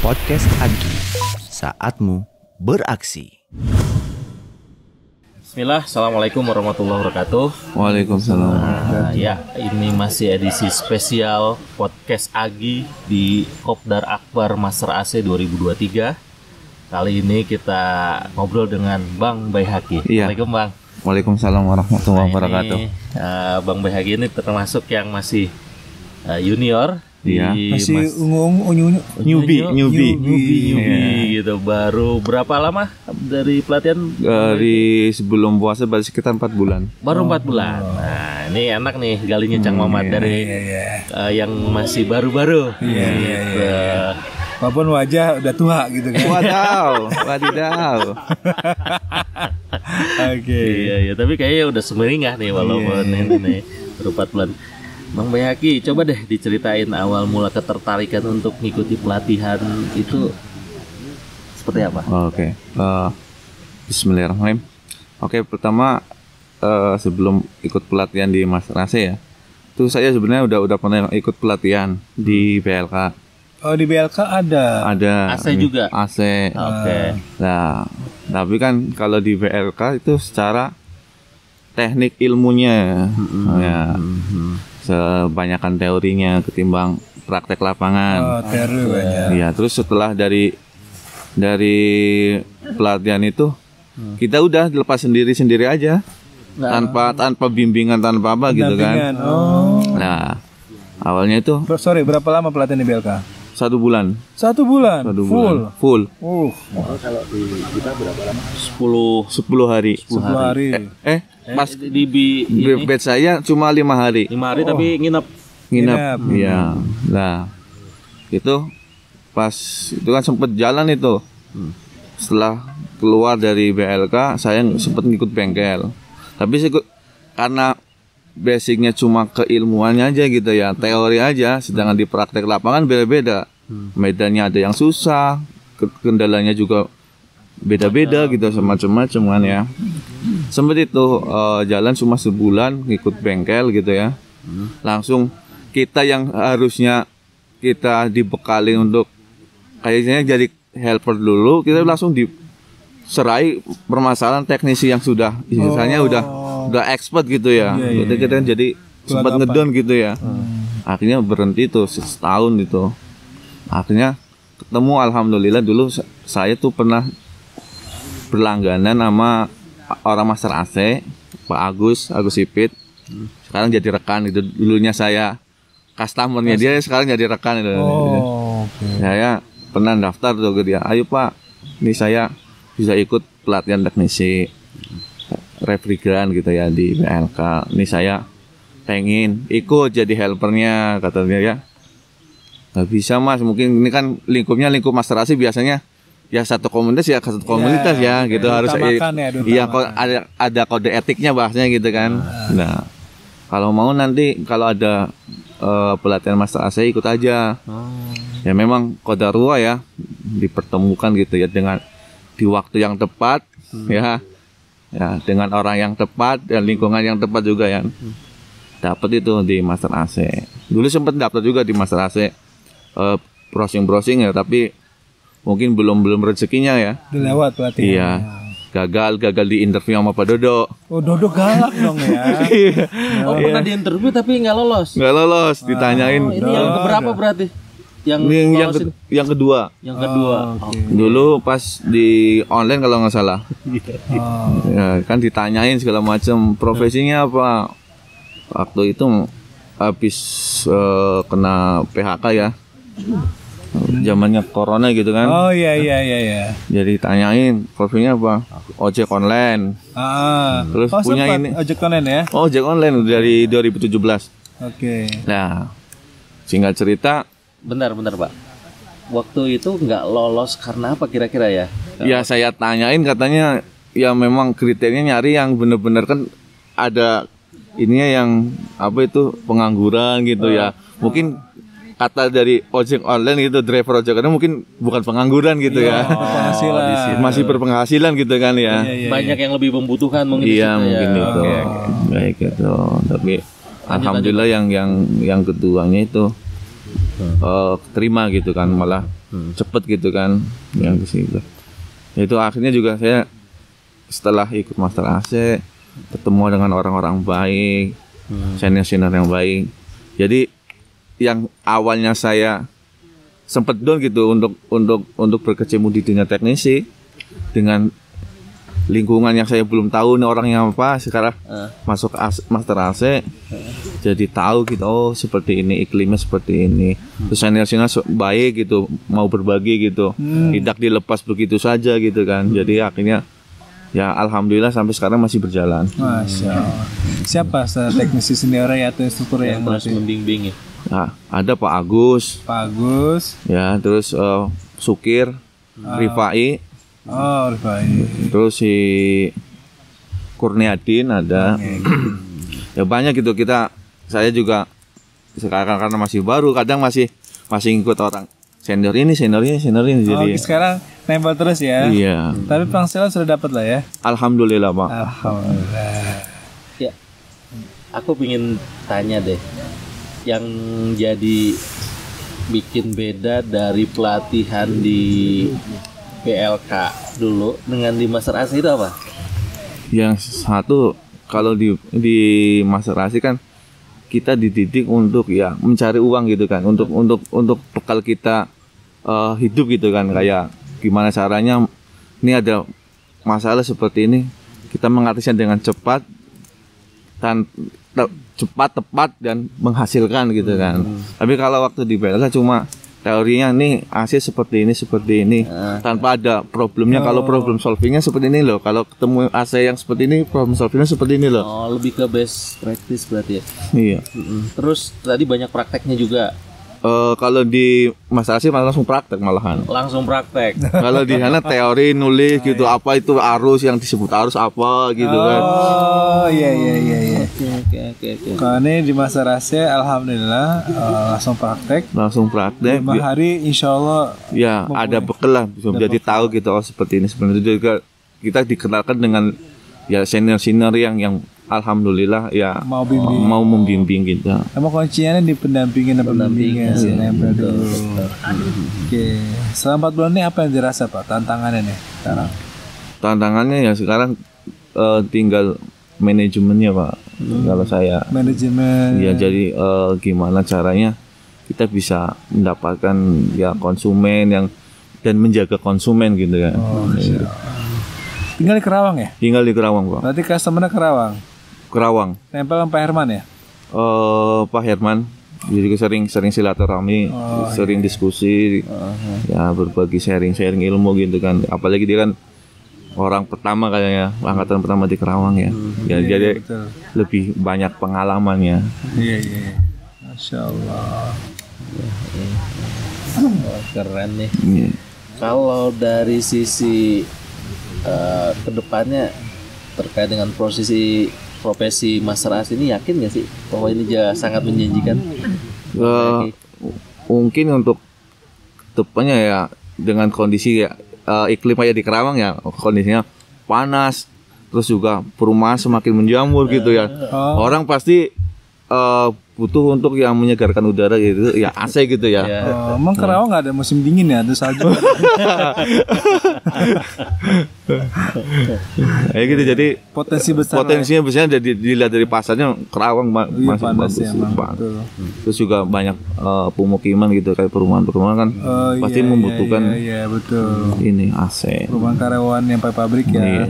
Podcast Agi, saatmu beraksi. Bismillah, Assalamualaikum warahmatullahi wabarakatuh. Waalaikumsalam. Ya, ini masih edisi spesial Podcast Agi di Kopdar Akbar Master AC 2023. Kali ini kita ngobrol dengan Bang Baihaqi. Iya. Assalamualaikum Bang. Waalaikumsalam warahmatullahi Nah, wabarakatuh. ini, Bang Baihaqi ini termasuk yang masih junior. Iya. Masih ungu-ungu, Newbie. Gitu. Baru berapa lama dari pelatihan? Dari sebelum puasa baru sekitar 4 bulan. Baru 4 bulan. Nah, ini enak nih galinya Cang Mamat dari yang masih baru-baru. Gitu. walaupun wajah udah tua gitu kan. Wadidaw. Oke. Iya, tapi kayaknya udah semeringah nih walaupun ini nih baru 4 bulan. Bang Baihaqi, coba deh diceritain awal mula ketertarikan untuk mengikuti pelatihan itu seperti apa? Oke. Bismillahirrahmanirrahim. Oke, pertama sebelum ikut pelatihan di Master AC ya, itu saya sebenarnya udah pernah ikut pelatihan di BLK. Oh, di BLK ada. Ada AC juga? AC. Oke. Nah, tapi kan kalau di BLK itu secara teknik ilmunya, ya, sebanyakan teorinya ketimbang praktek lapangan. Oh, teori banyak. Iya, terus setelah dari pelatihan itu kita udah dilepas sendiri aja, tanpa bimbingan, tanpa apa gitu kan. Pendampingan. Oh. Nah, awalnya itu Sorry, berapa lama pelatihan di BLK? 1 bulan. 1 bulan. 1 bulan. Full. 10 hari. 10 hari. Pas Di bed saya cuma 5 hari. 5 hari tapi nginep. Nginep. Iya. Nah, itu pas itu kan sempet jalan itu. Setelah keluar dari BLK, saya sempet ngikut bengkel. Tapi karena basicnya cuma keilmuannya aja gitu ya, teori aja, sedangkan di praktek lapangan beda-beda. Medannya ada yang susah, kendalanya juga beda-beda gitu, semacam-macam kan ya. Sempet itu jalan cuma sebulan ngikut bengkel gitu ya. Langsung kita yang harusnya kita dibekali untuk kayaknya jadi helper dulu, kita langsung diserai permasalahan teknisi yang sudah misalnya udah expert gitu ya. Jadi kita jadi sempat ngedon gitu ya. Akhirnya berhenti tuh setahun itu. Akhirnya ketemu, alhamdulillah dulu saya tuh pernah berlangganan sama orang Master AC, Pak Agus Ipit. Sekarang jadi rekan itu. Dulunya saya customernya dia, sekarang jadi rekan itu. Saya pernah daftar tuh ke dia. Ayo Pak, ini saya bisa ikut pelatihan teknisi refrigeran gitu ya di BLK. Ini saya pengen ikut jadi helpernya, katanya ya. Gak bisa Mas, mungkin ini kan lingkup Master AC biasanya ya satu komunitas ya gitu, harus ada kode etiknya bahasanya gitu kan. Nah, kalau mau nanti kalau ada pelatihan Master AC ikut aja. Ya memang qadarullah ya, dipertemukan gitu ya dengan di waktu yang tepat ya dengan orang yang tepat dan lingkungan yang tepat juga ya. Dapat itu di Master AC. Dulu sempat dapat juga di Master AC, browsing ya, tapi mungkin belum rezekinya ya. Udah lewat pelatihan. Iya. Gagal di interview sama Pak Dodo. Oh, Dodo galak dong ya. Oh, pernah di interview tapi nggak lolos. Nggak lolos, ditanyain. Ini yang keberapa berarti? Yang kedua. Yang kedua. Dulu pas di online kalau nggak salah. Ya, kan ditanyain segala macam, profesinya apa. Waktu itu habis kena PHK ya. Zamannya corona gitu kan. Oh iya. Jadi tanyain profesinya apa? Ojek online. Terus punya ini ojek online ya. Oh, ojek online dari 2017. Oke. Nah, singkat cerita, Bentar Pak. Waktu itu nggak lolos karena apa kira-kira ya? ya saya tanyain, katanya ya memang kriterianya nyari yang bener-bener kan ada ininya yang apa itu pengangguran gitu ya. Mungkin kata dari ojek online gitu, driver ojek online mungkin bukan pengangguran gitu ya. Masih berpenghasilan gitu kan ya. Banyak yang lebih membutuhkan mungkin. Iya, mungkin itu. Baik gitu. Tapi alhamdulillah yang keduanya itu terima gitu kan, malah cepet gitu kan yang di situ. Itu akhirnya juga saya setelah ikut Master AC ketemu dengan orang-orang baik, senior-senior yang baik. Jadi yang awalnya saya sempat down gitu untuk berkecimpung di dunia teknisi dengan lingkungan yang saya belum tahu nih orangnya apa, sekarang masuk Master AC jadi tahu gitu, oh seperti ini, iklimnya seperti ini. Terus senior-senior baik gitu, mau berbagi gitu, tidak dilepas begitu saja gitu kan. Jadi akhirnya ya alhamdulillah sampai sekarang masih berjalan. Masya Allah. Siapa teknisi senior atau instruktur yang Terus melatih? membimbing ya. Nah, ada Pak Agus, Pak Agus. ya, terus Sukir, Rifai, Rifai. terus si Kurniadin ada. Ya banyak gitu, saya juga sekarang karena masih baru, kadang masih ngikut orang senior ini jadi Sekarang nempel terus ya. iya. Tapi penghasilan sudah dapat lah ya. Alhamdulillah Pak. Alhamdulillah. Ya, aku pingin tanya deh, yang jadi bikin beda dari pelatihan di PLK dulu dengan di Master AC itu apa? Yang satu, kalau di Master AC kan kita dididik untuk ya mencari uang gitu kan, untuk bekal kita hidup gitu kan, kayak gimana caranya ini ada masalah seperti ini, kita mengatasinya dengan cepat, tepat dan menghasilkan gitu kan. Tapi kalau waktu di PLK cuma teorinya nih AC seperti ini tanpa ada problemnya. Kalau problem solvingnya seperti ini loh, kalau ketemu AC yang seperti ini problem solvingnya seperti ini loh. Oh, lebih ke best practice berarti ya. Iya. Terus tadi banyak prakteknya juga. Kalau di Master AC malah langsung praktek malahan. Langsung praktek. Kalau di sana teori nulis gitu, apa itu arus, yang disebut arus apa gitu kan. Oh iya. Oke. Kalau ini di Master AC alhamdulillah langsung praktek. 5 hari insya Allah. Ya ada bekal lah, bisa jadi tahu gitu, oh seperti ini sebenarnya. Juga kita dikenalkan dengan ya senior yang alhamdulillah ya mau membimbing gitu. Emang kuncinya di pendampingan dan pembimbingan sih, nempel dulu. Oke, selama 4 bulan ini apa yang dirasa Pak tantangannya nih sekarang? Tantangannya ya sekarang tinggal manajemennya Pak. Kalau saya manajemen. Ya jadi gimana caranya kita bisa mendapatkan ya konsumen dan menjaga konsumen gitu ya. Tinggal di Kerawang ya? Tinggal di Kerawang Pak. Berarti customer-nya Kerawang. Nempel sama Pak Herman ya? Pak Herman, jadi sering silaturahmi, sering diskusi, ya berbagi sharing ilmu gitu kan. Apalagi dia kan orang pertama kayaknya, angkatan pertama di Kerawang ya. Jadi betul. Lebih banyak pengalamannya. Iya. Masya Allah. Keren nih. Iya. Kalau dari sisi kedepannya terkait dengan profesi Master AC ini, yakin nggak sih bahwa ini sangat menjanjikan? Mungkin untuk depannya ya, dengan kondisi ya iklim aja di Kerawang ya kondisinya panas, terus juga perumahan semakin menjamur gitu ya. Orang pasti butuh untuk yang menyegarkan udara gitu ya, AC gitu ya. Emang Kerawang nggak ada musim dingin ya, ada salju? Ya gitu, jadi potensinya besar dilihat dari pasarnya Kerawang masih bagus ya, terus juga banyak pemukiman gitu, kayak perumahan kan pasti membutuhkan betul. Ini AC, perumahan karyawan yang pabrik ya.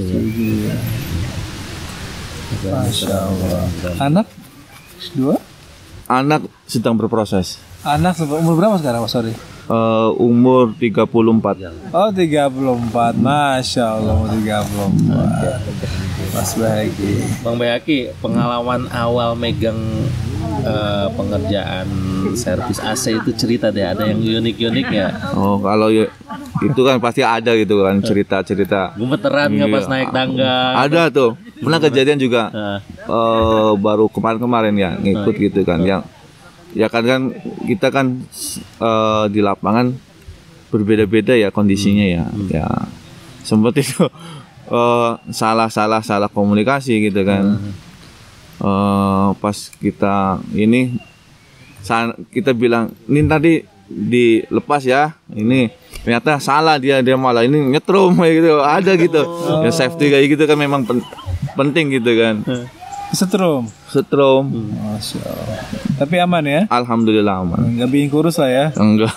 Masya Allah. Anak 2? Anak sedang berproses. Anak umur berapa sekarang, sorry? Umur 34. Oh 34, Masya Allah, umur 34. Mas Bayaki. Bang Bayaki, pengalaman awal megang pengerjaan servis AC itu cerita deh, ada yang unik-unik ya? Oh kalau itu kan pasti ada gitu kan, cerita-cerita. Gemeteran nggak pas naik tangga? Ada tuh, pernah kejadian juga. Baru kemarin ya ngikut gitu kan, yang ya kan kita kan di lapangan berbeda-beda ya kondisinya ya. Ya sempat itu salah komunikasi gitu kan. Pas kita ini kita bilang ini tadi dilepas ya, ini ternyata salah dia malah ini nyetrum kayak gitu, ada gitu. Ya safety kayak gitu kan memang penting gitu kan. Setrum. Masya Allah. Tapi aman ya? Alhamdulillah aman. Nggak bikin kurus lah ya? Enggak.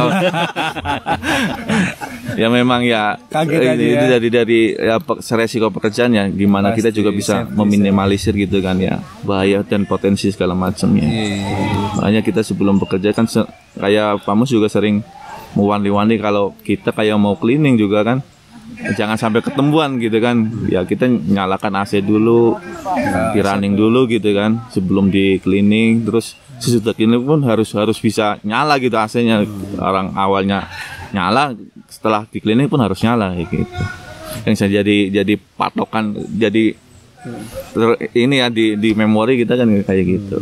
Ya memang ya Kaget aja itu ya. dari ya resiko pekerjaan ya, gimana kita Pasti, juga bisa safety, meminimalisir gitu kan ya, bahaya dan potensi segala macamnya. Makanya kita sebelum bekerja kan kayak Pak Mus juga sering mewanti-wanti kalau kita kayak mau cleaning juga kan, jangan sampai ketemuan gitu kan. Ya kita nyalakan AC dulu, di running dulu gitu kan sebelum di cleaning, terus sesudah cleaning pun harus bisa nyala gitu AC-nya. Orang awalnya nyala, setelah di cleaning pun harus nyala kayak gitu. Yang saya jadi patokan, jadi ini ya di memori kita kan kayak gitu.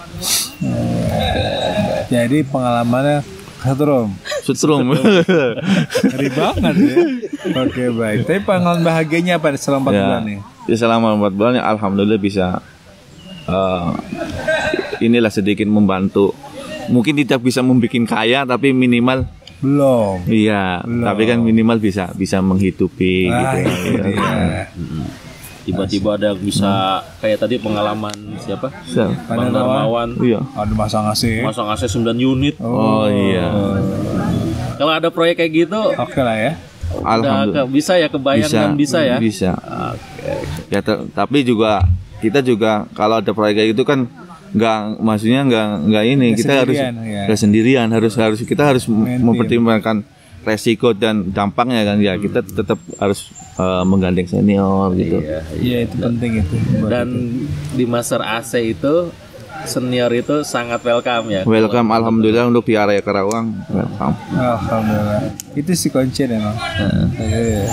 Jadi pengalamannya setrum. Ngeri banget ya. Oke, baik. Tapi pengalaman bahagianya apa selama 4 bulan nih? Ya selama 4 bulan ya alhamdulillah bisa inilah sedikit membantu. Mungkin tidak bisa membuat kaya tapi minimal Belum. iya, tapi kan minimal bisa menghidupi gitu. Iya. Tiba-tiba ada yang bisa kayak tadi pengalaman siapa? Bang Darmawan. Iya. Ada masang AC. Masang AC 9 unit. Oh iya. Kalau ada proyek kayak gitu, Oke lah ya. udah bisa ya, kebayang kan bisa ya. Bisa. Ya tapi juga kita juga kalau ada proyek kayak gitu kan maksudnya nggak ini, kita harus nggak sendirian, harus kita harus mempertimbangkan resiko dan dampaknya kan ya. Kita tetap harus menggandeng senior gitu. Iya, itu penting itu. Dan di Master AC itu senior itu sangat welcome ya. Welcome, alhamdulillah untuk di area Karawang. Welcome. Alhamdulillah. Itu sih kunci memang. Iya.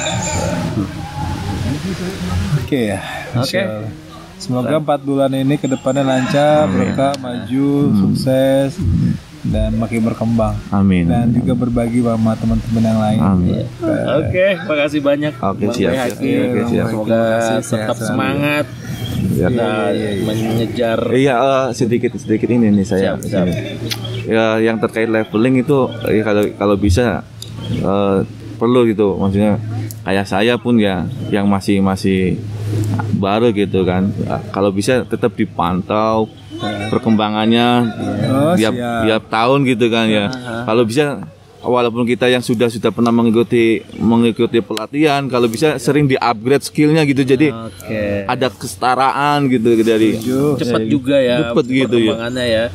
Oke ya. Oke. Semoga 4 bulan ini ke depannya lancar, berkah, maju, sukses, dan makin berkembang. Amin. Dan juga berbagi sama teman-teman yang lain. Amin. Oke, makasih banyak. Oke, Bang siap. Bayhaqi. Oke, siap. Semoga tetap Sehat semangat Ya. dan mengejar. Iya, sedikit ini nih saya. Siap. Ya, yang terkait leveling itu ya, kalau bisa perlu gitu, maksudnya kayak saya pun ya yang masih baru gitu kan, kalau bisa tetap dipantau perkembangannya tiap tahun gitu kan ya. Kalau bisa walaupun kita yang sudah pernah mengikuti pelatihan, kalau bisa sering di-upgrade skillnya gitu, jadi ada kesetaraan gitu dari Cepat juga ya cepet gitu ya. perkembangannya ya.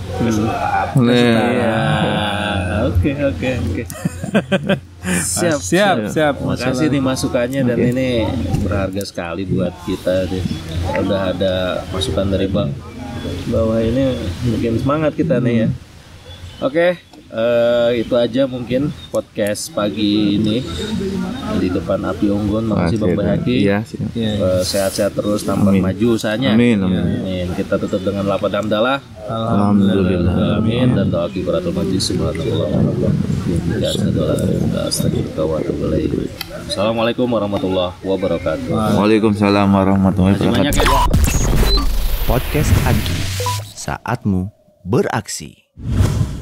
Oke. Siap. Makasih nih masukannya dan ini berharga sekali buat kita deh. Udah ada masukan dari Bang bahwa ini bikin semangat kita nih ya. Oke, itu aja mungkin podcast pagi ini di depan Api Unggun. Makasih Bang Bayhaqi. Iya, Sehat-sehat terus, tambah maju usahanya. Amin. Kita tutup dengan lafaz hamdalah. Alhamdulillah. Amin. Dan doa kibaratul majlis. Assalamualaikum warahmatullahi wabarakatuh. Waalaikumsalam warahmatullahi Terima kasih wabarakatuh. banyak ya. Podcast Agi, saatmu beraksi.